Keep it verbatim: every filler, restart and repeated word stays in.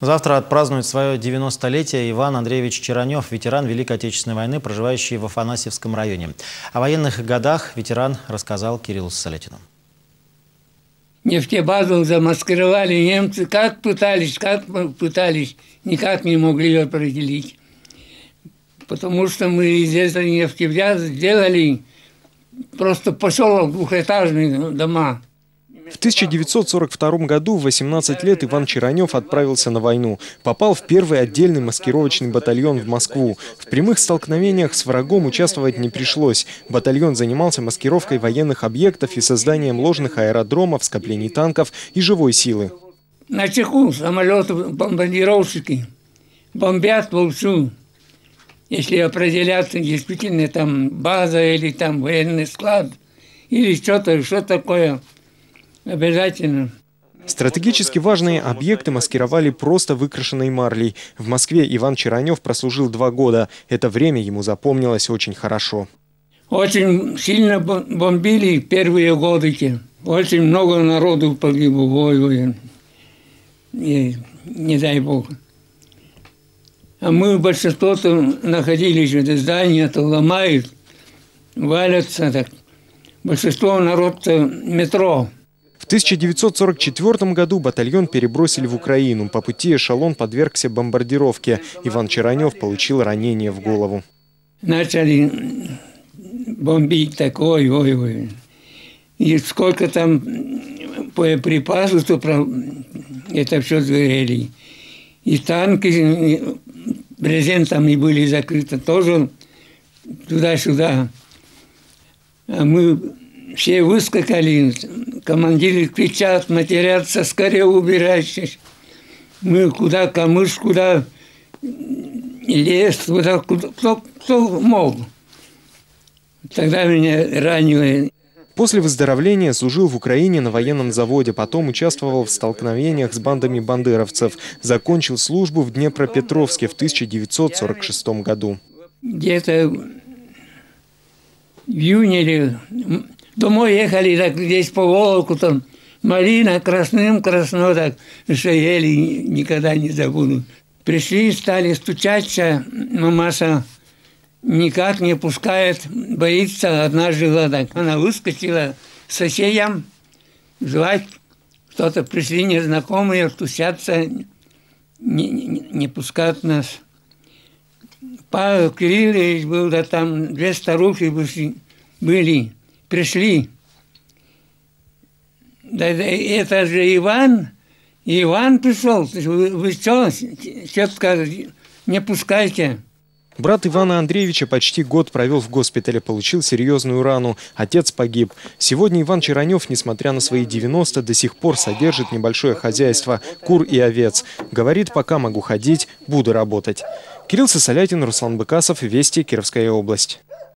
Завтра отпразднует свое девяностолетие Иван Андреевич Чаранев, ветеран Великой Отечественной войны, проживающий в Афанасьевском районе. О военных годах ветеран рассказал Кириллу Сысолятину. Нефтебазу замаскировали немцы. Как пытались, как пытались, никак не могли ее определить. Потому что мы из этой нефтебазы сделали просто поселок, двухэтажные дома. В тысяча девятьсот сорок втором году в восемнадцать лет Иван Чаранев отправился на войну. Попал в первый отдельный маскировочный батальон в Москву. В прямых столкновениях с врагом участвовать не пришлось. Батальон занимался маскировкой военных объектов и созданием ложных аэродромов, скоплений танков и живой силы. На чеку самолеты бомбардировщики бомбят вовсю. Если определяться действительно там база или там военный склад или что-то, что такое. Обязательно. Стратегически важные объекты маскировали просто выкрашенной марлей. В Москве Иван Чаранев прослужил два года. Это время ему запомнилось очень хорошо. Очень сильно бомбили первые годы. Очень много народу погибло. Ой, ой. Не, не дай бог. А мы большинство-то находились в здании, то ломают, валятся. Так. Большинство народа метро. В тысяча девятьсот сорок четвёртом году батальон перебросили в Украину. По пути эшелон подвергся бомбардировке. Иван Чаранев получил ранение в голову. Начали бомбить такой, ой, ой. И сколько там боеприпасов, то это все сгорели. И танки брезентами были закрыты тоже туда-сюда. А мы все выскакали, командиры кричат, матерятся, скорее убирайтесь. Мы куда камыш, куда лес, куда, куда кто, кто мог. Тогда меня ранили. После выздоровления служил в Украине на военном заводе, потом участвовал в столкновениях с бандами бандеровцев. Закончил службу в Днепропетровске в тысяча девятьсот сорок шестом году. Где-то в июне домой ехали, так здесь по Волоку, там малина, красным, красно, так ели, никогда не забуду. Пришли, стали стучаться, мамаша никак не пускает, боится, одна жила так. Она выскочила соседям, звать, кто-то пришли незнакомые, стучаться, не, не, не пускают нас. Павел Кириллович был, да там две старухи были. Пришли. Да, это же Иван. Иван пришел. Вы, вы что? Что сказать? Не пускайте. Брат Ивана Андреевича почти год провел в госпитале, получил серьезную рану. Отец погиб. Сегодня Иван Чаранев, несмотря на свои девяносто, до сих пор содержит небольшое хозяйство – кур и овец. Говорит, пока могу ходить, буду работать. Кирилл Сысолятин, Руслан Быкасов, Вести, Кировская область.